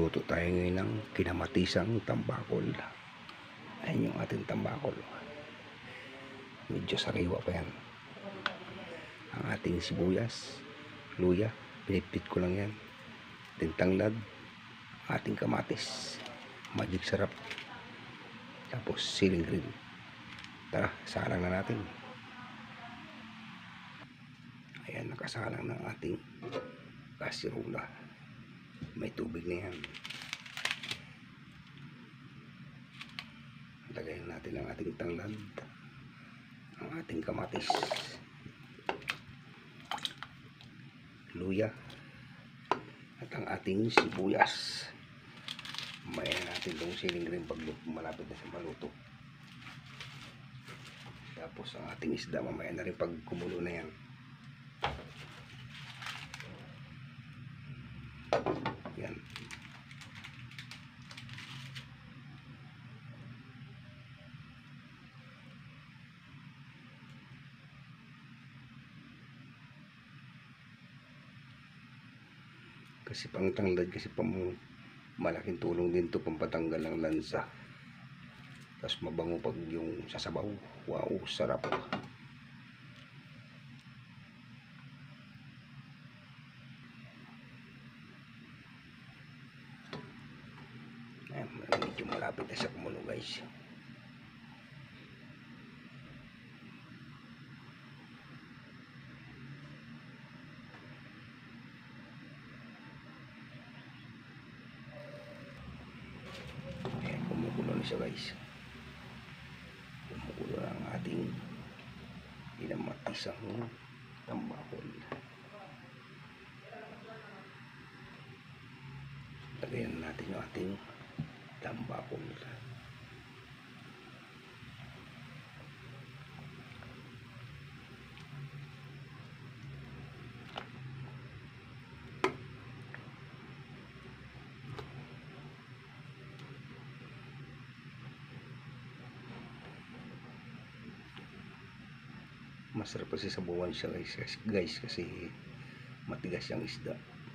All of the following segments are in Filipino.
Magluto tayo ngayon ng kinamatisang tambakol. Ayan yung ating tambakol. Medyo sariwa pa yan. Ang ating sibuyas, luya, pinipit ko lang yan. Ating tanglad, ating kamatis. Magic sarap. Tapos siling green. Tara, salang na natin. Ayan, nakasalang ng ating kasirula. May tubig na yan. Lagayin natin ang ating tanglad, ang ating kamatis, luya, at ang ating sibuyas. Mayan natin itong siling green pag malapit na sa maluto. Tapos ang ating isda mamaya na rin pag kumulo na yan. Yan. Kasi pang tanglad, kasi malaking tulong din to pampatanggal ng lansa. Tapos mabango pag yung sasabaw. Wow, sarap. Ayan, medyo malapit na sa kumulo guys. Ayan, kumukulo na siya guys. Kumukulo na ang ating kinamatisang tambakol. Lagayan natin yung ating tambakol. Masarap kasi sabawan siya guys kasi matigas yung isda.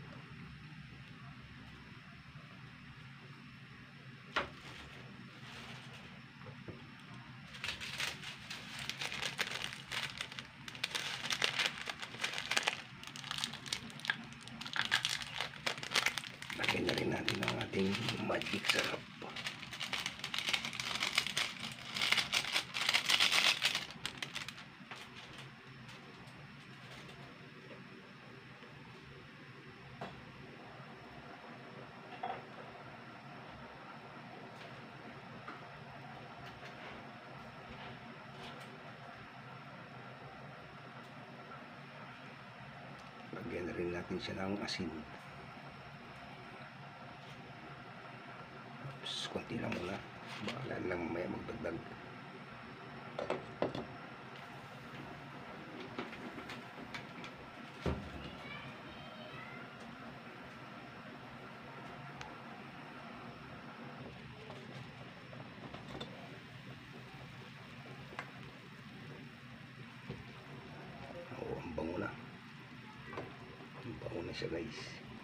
Lagyan na rin natin ang ating magic sarap. Lagyan na rin natin siya ng asin. Tapos konti lang muna. Bahala lang mamaya magdagdag. Oo, ang bango na. Ang bango na siya guys.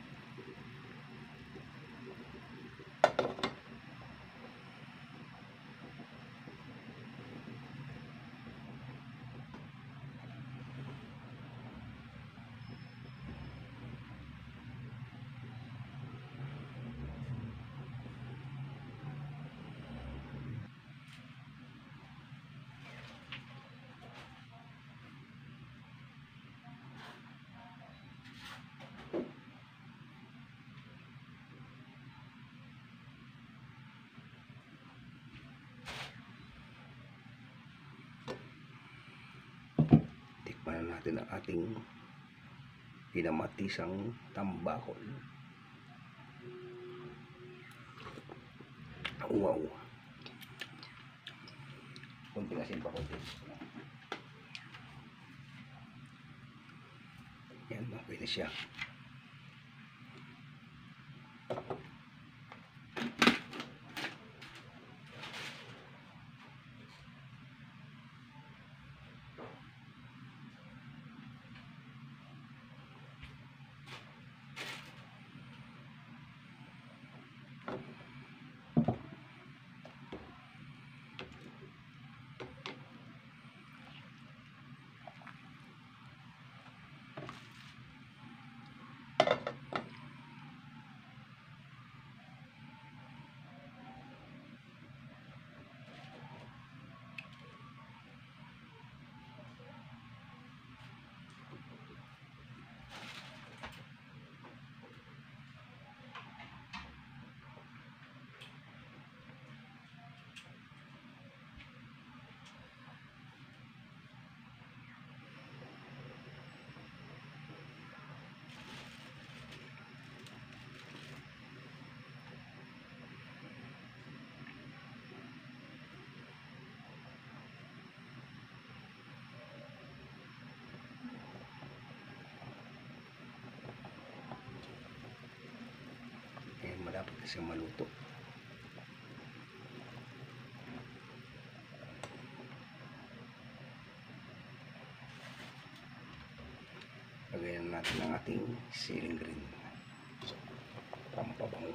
Tikman natin ang ating kinamatisang tambakol. Wow. Kunti asin pa kunti. Yan, okay na siya. malapit na siyang maluto. Lagyan natin ang ating ceiling green. Pampabango.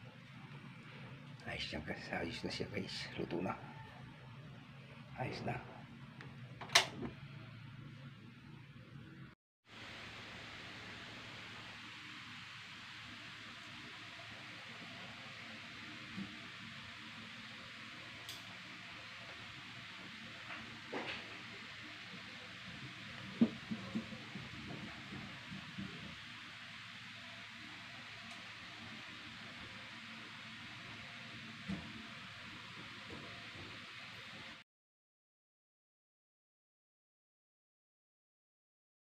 Ayos na siya guys. Luto na. Ayos na.